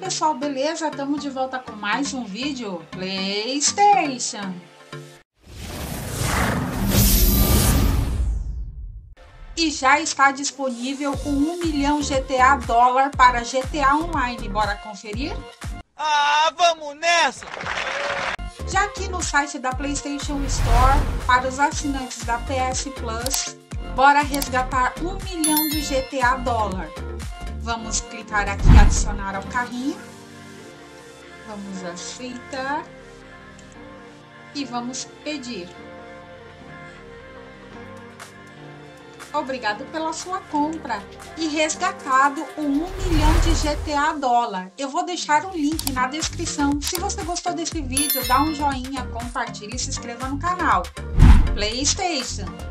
pessoal, beleza? Estamos de volta com mais um vídeo PlayStation. E já está disponível o 1 milhão GTA dólar para GTA Online. Bora conferir? Ah, vamos nessa! Já aqui no site da PlayStation Store, para os assinantes da PS Plus, bora resgatar 1 milhão de GTA dólar. Vamos clicar aqui em adicionar ao carrinho. Vamos aceitar. E vamos pedir. Obrigado pela sua compra e resgatado o 1 milhão de GTA dólar. Eu vou deixar o link na descrição. Se você gostou desse vídeo, dá um joinha, compartilhe e se inscreva no canal. PlayStation.